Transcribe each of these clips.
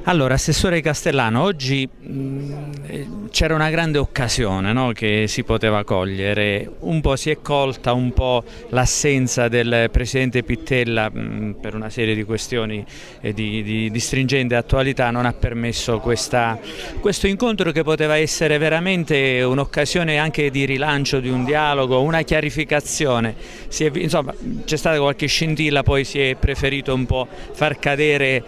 Allora, Assessore Castellano, oggi c'era una grande occasione, no, che si poteva cogliere. Un po' si è colta, un po' l'assenza del Presidente Pittella per una serie di questioni di stringente attualità non ha permesso questo incontro che poteva essere veramente un'occasione anche di rilancio di un dialogo, una chiarificazione. Insomma, c'è stata qualche scintilla, poi si è preferito un po' far cadere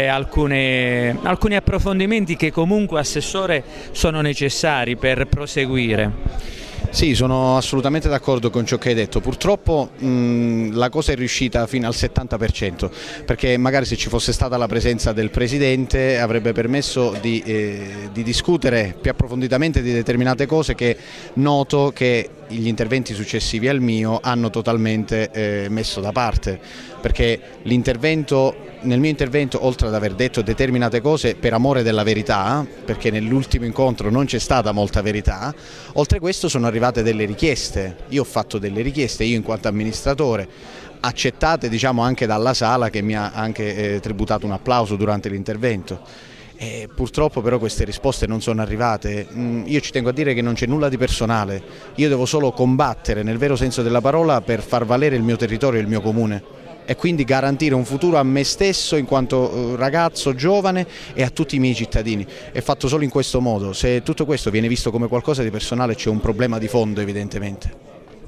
alcuni approfondimenti che comunque, Assessore, sono necessari per proseguire. Sì, sono assolutamente d'accordo con ciò che hai detto. Purtroppo la cosa è riuscita fino al 70%, perché magari se ci fosse stata la presenza del Presidente avrebbe permesso di discutere più approfonditamente di determinate cose che noto che gli interventi successivi al mio hanno totalmente messo da parte, perché nel mio intervento, oltre ad aver detto determinate cose per amore della verità, perché nell'ultimo incontro non c'è stata molta verità, oltre a questo sono arrivate delle richieste. Io ho fatto delle richieste, io in quanto amministratore, accettate diciamo anche dalla sala, che mi ha anche tributato un applauso durante l'intervento. Purtroppo però queste risposte non sono arrivate. Io ci tengo a dire che non c'è nulla di personale, io devo solo combattere nel vero senso della parola per far valere il mio territorio e il mio comune, e quindi garantire un futuro a me stesso in quanto ragazzo giovane e a tutti i miei cittadini. È fatto solo in questo modo. Se tutto questo viene visto come qualcosa di personale, c'è un problema di fondo evidentemente.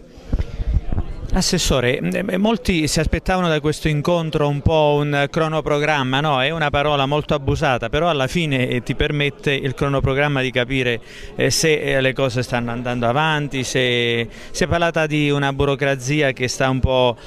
Assessore, molti si aspettavano da questo incontro un po' un cronoprogramma, no? È una parola molto abusata, però alla fine ti permette il cronoprogramma di capire se le cose stanno andando avanti, si è parlata di una burocrazia che sta un po'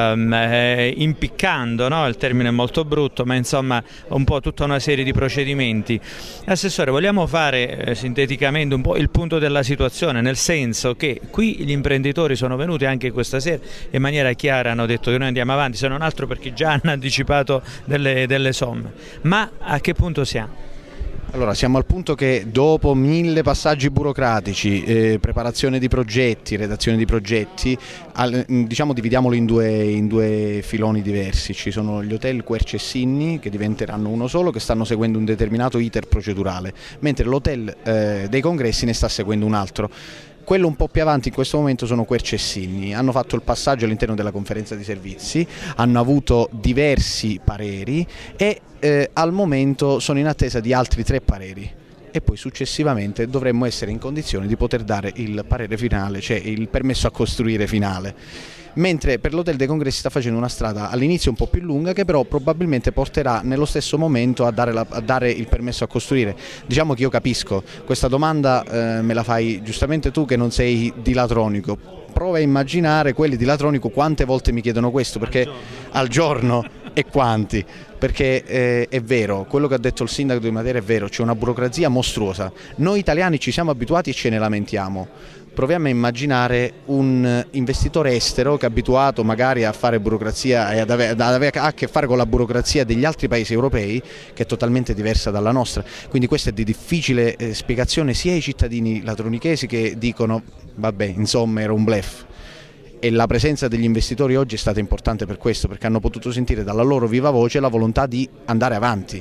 impiccando, no? Il termine è molto brutto, ma insomma un po' tutta una serie di procedimenti. Assessore, vogliamo fare sinteticamente un po' il punto della situazione, nel senso che qui gli imprenditori sono venuti anche questa sera in maniera chiara, hanno detto che noi andiamo avanti, se non altro perché già hanno anticipato delle somme. Ma a che punto siamo? Allora, siamo al punto che dopo 1000 passaggi burocratici, preparazione di progetti, redazione di progetti, diciamo dividiamolo in due filoni diversi. Ci sono gli hotel Quercia e Sinni, che diventeranno uno solo, che stanno seguendo un determinato iter procedurale, mentre l'hotel dei Congressi ne sta seguendo un altro. Quello un po' più avanti in questo momento sono Quercia e Sinni, hanno fatto il passaggio all'interno della conferenza di servizi, hanno avuto diversi pareri e al momento sono in attesa di altri 3 pareri e poi successivamente dovremmo essere in condizione di poter dare il parere finale, cioè il permesso a costruire finale. Mentre per l'Hotel dei Congressi sta facendo una strada all'inizio un po' più lunga, che però probabilmente porterà nello stesso momento a dare il permesso a costruire. Diciamo che io capisco, questa domanda me la fai giustamente tu che non sei di Latronico. Prova a immaginare quelli di Latronico quante volte mi chiedono questo, perché al giorno e quanti, perché è vero, quello che ha detto il sindaco di Matera è vero, c'è una burocrazia mostruosa. Noi italiani ci siamo abituati e ce ne lamentiamo. Proviamo a immaginare un investitore estero che è abituato magari a fare burocrazia e ad avere a che fare con la burocrazia degli altri paesi europei, che è totalmente diversa dalla nostra. Quindi questo è di difficile spiegazione sia ai cittadini latronichesi, che dicono vabbè, insomma era un bluff. E la presenza degli investitori oggi è stata importante per questo, perché hanno potuto sentire dalla loro viva voce la volontà di andare avanti.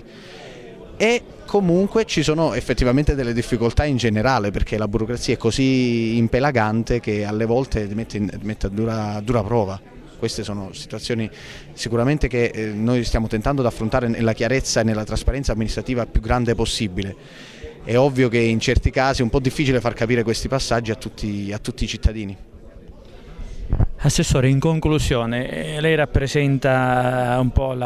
E comunque ci sono effettivamente delle difficoltà in generale, perché la burocrazia è così impelagante che alle volte ti mette a dura prova. Queste sono situazioni sicuramente che noi stiamo tentando di affrontare nella chiarezza e nella trasparenza amministrativa più grande possibile. È ovvio che in certi casi è un po' difficile far capire questi passaggi a tutti i cittadini. Assessore, in conclusione, lei rappresenta un po'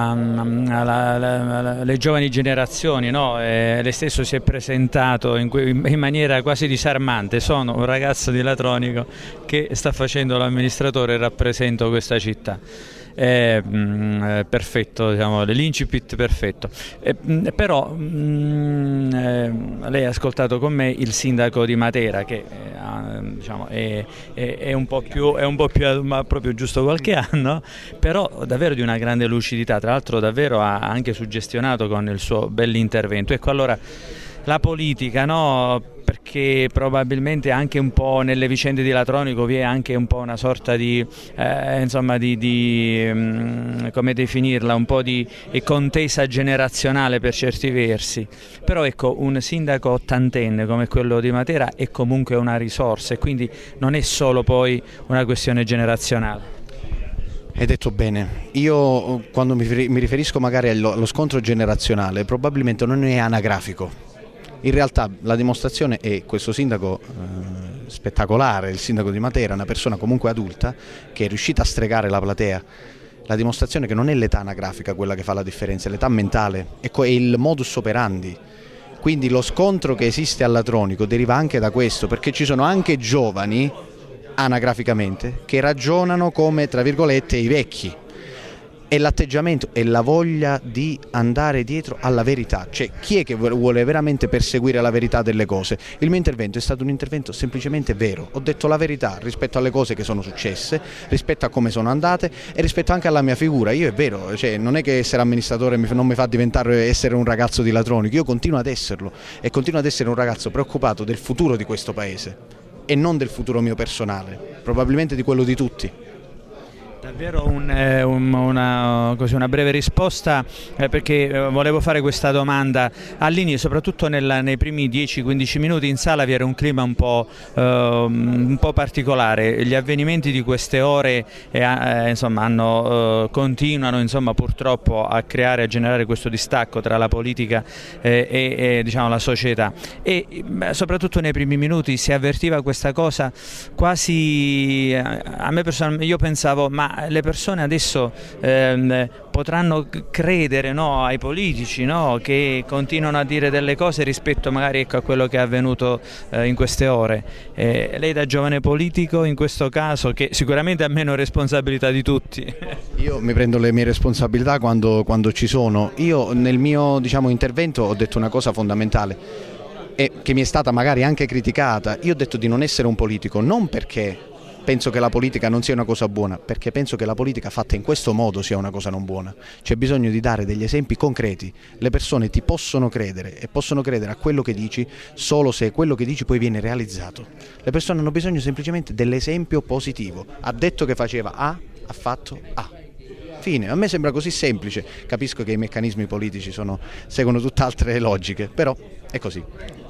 le giovani generazioni, no? Lei stesso si è presentato in maniera quasi disarmante: sono un ragazzo di Latronico che sta facendo l'amministratore e rappresento questa città. Perfetto, diciamo, l'incipit perfetto. Però lei ha ascoltato con me il sindaco di Matera, che diciamo, è un po' più ma proprio giusto qualche anno, però davvero di una grande lucidità, tra l'altro davvero ha anche suggestionato con il suo bell'intervento. Ecco, allora la politica, no? perché probabilmente anche un po' nelle vicende di Latronico vi è anche un po' una sorta di, insomma, come definirla, un po' di contesa generazionale per certi versi, però ecco, un sindaco ottantenne come quello di Matera è comunque una risorsa e quindi non è solo poi una questione generazionale. Hai detto bene, io quando mi riferisco magari allo scontro generazionale probabilmente non è anagrafico, in realtà la dimostrazione è questo sindaco spettacolare, il sindaco di Matera, una persona comunque adulta che è riuscita a stregare la platea, la dimostrazione che non è l'età anagrafica quella che fa la differenza, è l'età mentale, è il modus operandi. Quindi lo scontro che esiste al Latronico deriva anche da questo, perché ci sono anche giovani anagraficamente che ragionano come, tra virgolette, i vecchi, e l'atteggiamento e la voglia di andare dietro alla verità, cioè chi è che vuole veramente perseguire la verità delle cose? Il mio intervento è stato un intervento semplicemente vero, ho detto la verità rispetto alle cose che sono successe, rispetto a come sono andate e rispetto anche alla mia figura. Io è vero, cioè, non è che essere amministratore non mi fa diventare essere un ragazzo di Latronico, io continuo ad esserlo e continuo ad essere un ragazzo preoccupato del futuro di questo paese e non del futuro mio personale, probabilmente di quello di tutti. Davvero una breve risposta, perché volevo fare questa domanda all'inizio, soprattutto nei primi 10-15 minuti in sala vi era un clima un po' particolare, gli avvenimenti di queste ore insomma, continuano insomma, purtroppo a generare questo distacco tra la politica e diciamo, la società, e soprattutto nei primi minuti si avvertiva questa cosa quasi, a me personalmente, io pensavo ma le persone adesso potranno credere, no, ai politici, no, che continuano a dire delle cose rispetto magari, ecco, a quello che è avvenuto in queste ore. Lei da giovane politico in questo caso, che sicuramente ha meno responsabilità di tutti. Io mi prendo le mie responsabilità quando ci sono. Io nel mio, diciamo, intervento ho detto una cosa fondamentale e che mi è stata magari anche criticata. Io ho detto di non essere un politico, non perché penso che la politica non sia una cosa buona, perché penso che la politica fatta in questo modo sia una cosa non buona. C'è bisogno di dare degli esempi concreti. Le persone ti possono credere e possono credere a quello che dici solo se quello che dici poi viene realizzato. Le persone hanno bisogno semplicemente dell'esempio positivo. Ha detto che faceva A, ha fatto A. Fine. A me sembra così semplice. Capisco che i meccanismi politici seguono tutt'altre logiche, però è così.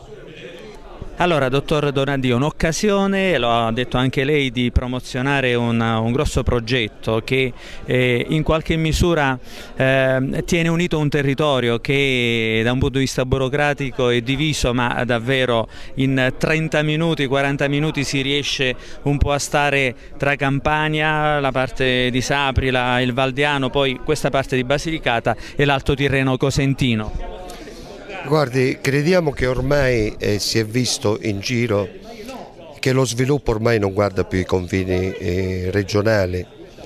Allora, dottor Donadio, un'occasione, lo ha detto anche lei, di promozionare un grosso progetto che in qualche misura tiene unito un territorio che da un punto di vista burocratico è diviso, ma davvero in 30 minuti, 40 minuti si riesce un po' a stare tra Campania, la parte di Sapri, il Valdiano, poi questa parte di Basilicata e l'Alto Tirreno Cosentino. Guardi, crediamo che ormai si è visto in giro che lo sviluppo ormai non guarda più i confini regionali,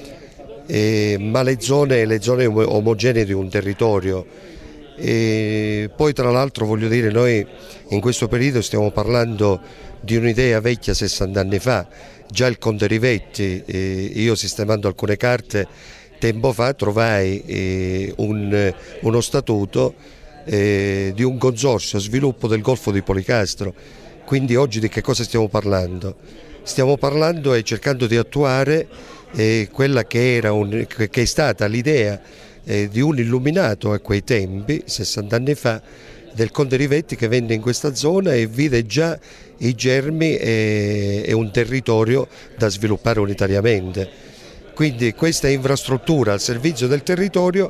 ma le zone omogenee di un territorio. Poi tra l'altro voglio dire, noi in questo periodo stiamo parlando di un'idea vecchia 60 anni fa, già il Conte Rivetti, io sistemando alcune carte tempo fa trovai uno statuto di un consorzio sviluppo del Golfo di Policastro. Quindi oggi di che cosa stiamo parlando? Stiamo parlando e cercando di attuare quella che è stata l'idea di un illuminato a quei tempi, 60 anni fa, del Conte Rivetti, che venne in questa zona e vide già i germi e un territorio da sviluppare unitariamente. Quindi questa infrastruttura al servizio del territorio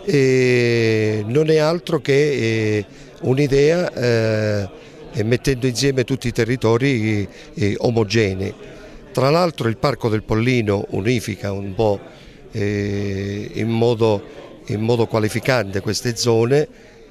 non è altro che un'idea mettendo insieme tutti i territori omogenei. Tra l'altro il Parco del Pollino unifica un po' in modo qualificante queste zone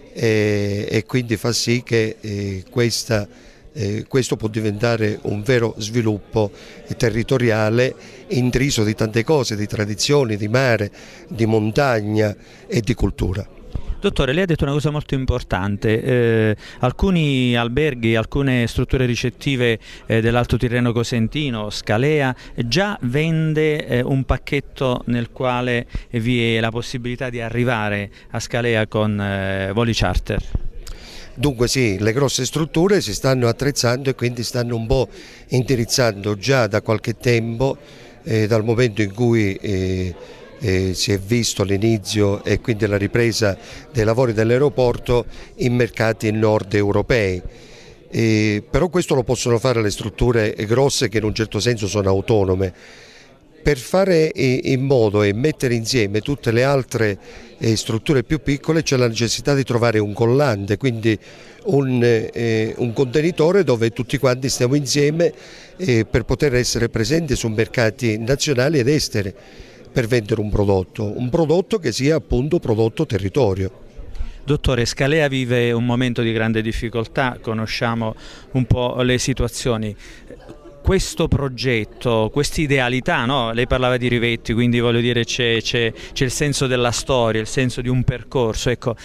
e quindi fa sì che questo può diventare un vero sviluppo territoriale intriso di tante cose, di tradizioni, di mare, di montagna e di cultura. Dottore, lei ha detto una cosa molto importante, alcuni alberghi, alcune strutture ricettive dell'Alto Tirreno Cosentino, Scalea, già vende un pacchetto nel quale vi è la possibilità di arrivare a Scalea con voli charter. Dunque sì, le grosse strutture si stanno attrezzando e quindi stanno un po' indirizzando già da qualche tempo, dal momento in cui si è visto l'inizio e quindi la ripresa dei lavori dell'aeroporto, in mercati nord europei. Però questo lo possono fare le strutture grosse che in un certo senso sono autonome. Per fare in modo e mettere insieme tutte le altre strutture più piccole c'è la necessità di trovare un collante, quindi un contenitore dove tutti quanti stiamo insieme per poter essere presenti su mercati nazionali ed esteri per vendere un prodotto che sia appunto prodotto territorio. Dottore, Scalea vive un momento di grande difficoltà, conosciamo un po' le situazioni. Questo progetto, questa idealità, no? Lei parlava di Rivetti, quindi voglio dire c'è il senso della storia, il senso di un percorso, ecco,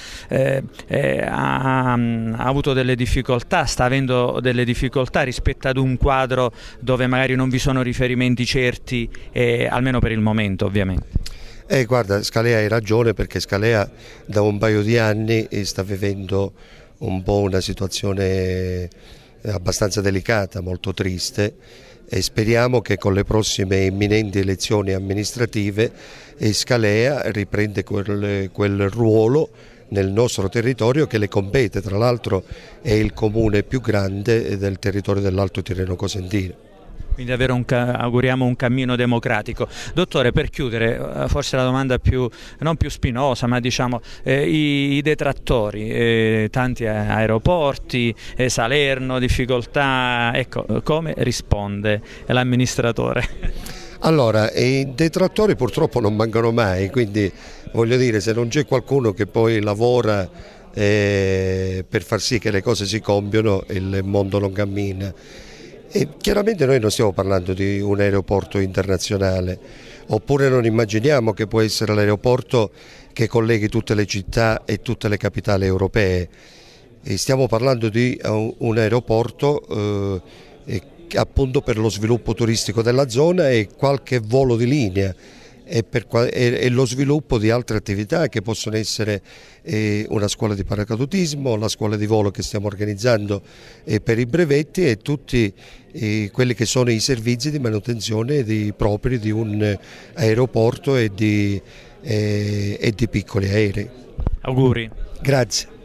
ha avuto delle difficoltà, sta avendo delle difficoltà rispetto ad un quadro dove magari non vi sono riferimenti certi, almeno per il momento ovviamente. Guarda, Scalea hai ragione, perché Scalea da un paio di anni sta vivendo un po' una situazione abbastanza delicata, molto triste, e speriamo che con le prossime imminenti elezioni amministrative Scalea riprende quel ruolo nel nostro territorio che le compete. Tra l'altro è il comune più grande del territorio dell'Alto Tirreno Cosentino. Quindi auguriamo un cammino democratico. Dottore, per chiudere, forse la domanda non più spinosa, ma diciamo i detrattori, tanti aeroporti, Salerno, difficoltà, ecco, come risponde l'amministratore? Allora, i detrattori purtroppo non mancano mai, quindi voglio dire, se non c'è qualcuno che poi lavora per far sì che le cose si compiono, il mondo non cammina. E chiaramente noi non stiamo parlando di un aeroporto internazionale, oppure non immaginiamo che può essere l'aeroporto che colleghi tutte le città e tutte le capitali europee. E stiamo parlando di un aeroporto appunto per lo sviluppo turistico della zona e qualche volo di linea e lo sviluppo di altre attività che possono essere una scuola di paracadutismo, la scuola di volo che stiamo organizzando per i brevetti e tutti quelli che sono i servizi di manutenzione propri di un aeroporto e di piccoli aerei. Auguri. Grazie.